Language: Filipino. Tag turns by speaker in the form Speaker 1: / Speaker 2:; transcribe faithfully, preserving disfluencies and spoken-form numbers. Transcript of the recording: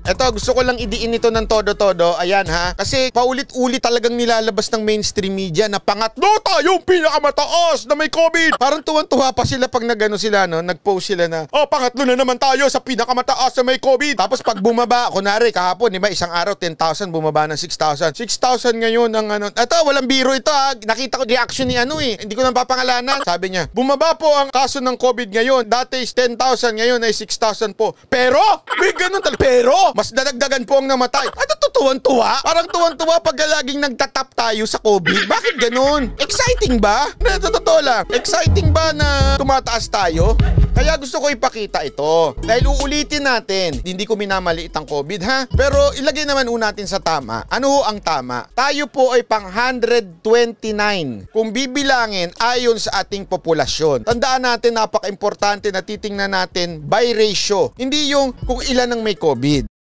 Speaker 1: Eto, gusto ko lang idiin ito ng todo-todo. Ayan ha. Kasi paulit-ulit talagang nilalabas ng mainstream media na pangatlo tayong pinakamataas na may COVID. Parang tuwan-tuwa pa sila pag nagano sila, no? Nag-post sila na, oh, pangatlo na naman tayo sa pinakamataas na may COVID. Tapos pag bumaba, kunwari kahapon, di ba, isang araw, ten thousand, bumaba ng six thousand. six thousand ngayon ang ano. Eto, walang biro ito ha. Nakita ko reaction ni ano eh. Hindi ko nang papangalanan. Sabi niya, bumaba po ang kaso ng COVID ngayon. Dati is ten thousand, ngayon ay six thousand po. Pero, may ganun talaga. Pero, mas dadagdagan po ang namatay. Ano to, tuwan-tuwa? Parang tuwan-tuwa pag laging nagtatap tayo sa COVID. Bakit ganun? Exciting ba? Na, totoo lang. Exciting ba na tumataas tayo? Kaya gusto ko ipakita ito. Dahil uulitin natin, hindi ko minamaliit ang COVID ha. Pero ilagay naman u natin sa tama. Ano ho ang tama? Tayo po ay pang one hundred twenty-nine. Kung bibilangin ayon sa ating populasyon. Tandaan natin, napaka-importante na titingnan natin by ratio. Hindi yung kung ilan ang may COVID.